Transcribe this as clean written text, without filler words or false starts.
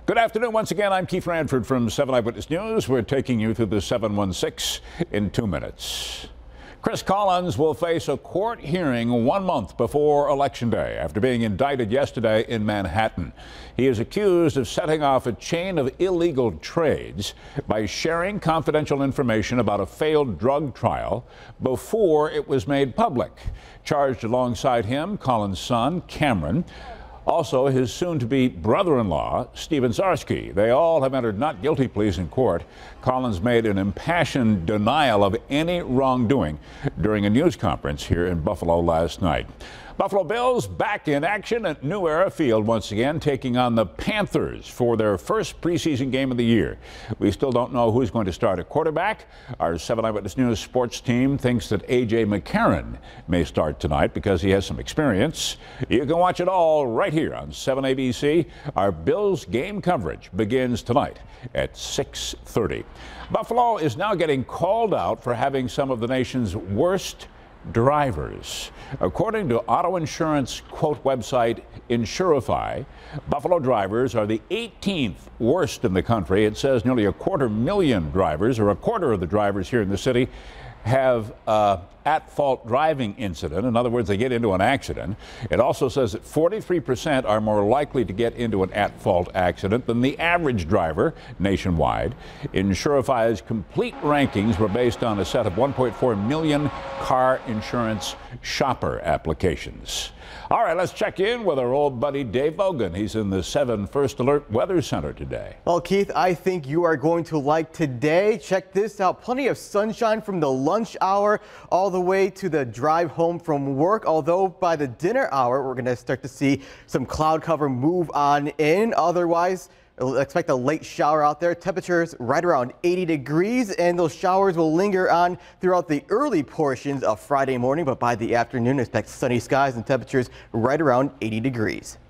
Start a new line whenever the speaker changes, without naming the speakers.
Good afternoon. Once again, I'm Keith Ranford from 7 Eyewitness News. We're taking you through the 716 in 2 minutes. Chris Collins will face a court hearing 1 month before Election Day after being indicted yesterday in Manhattan. He is accused of setting off a chain of illegal trades by sharing confidential information about a failed drug trial before it was made public. Charged alongside him, Collins' son, Cameron, also his soon-to-be brother-in-law, Stephen Sarsky. They all have entered not guilty pleas in court. Collins made an impassioned denial of any wrongdoing during a news conference here in Buffalo last night. Buffalo Bills back in action at New Era Field once again, taking on the Panthers for their first preseason game of the year. We still don't know who's going to start at quarterback. Our 7 Eyewitness News sports team thinks that A.J. McCarron may start tonight because he has some experience. You can watch it all right here on 7 ABC. Our Bills game coverage begins tonight at 6:30. Buffalo is now getting called out for having some of the nation's worst drivers. According to auto insurance quote website Insurify, Buffalo drivers are the 18th worst in the country. It says nearly 250,000 drivers, or a quarter of the drivers here in the city, have at-fault driving incident. In other words, they get into an accident. It also says that 43% are more likely to get into an at-fault accident than the average driver nationwide. Insurify's complete rankings were based on a set of 1.4 million car insurance shopper applications. All right, let's check in with our old buddy Dave Bogan. He's in the 7 First Alert Weather Center today.
Well, Keith, I think you are going to like today. Check this out. Plenty of sunshine from the lunch hour all the way to the drive home from work. Although by the dinner hour, we're going to start to see some cloud cover move on in. Otherwise, expect a late shower out there. Temperatures right around 80 degrees, and those showers will linger on throughout the early portions of Friday morning. But by the afternoon, expect sunny skies and temperatures right around 80 degrees.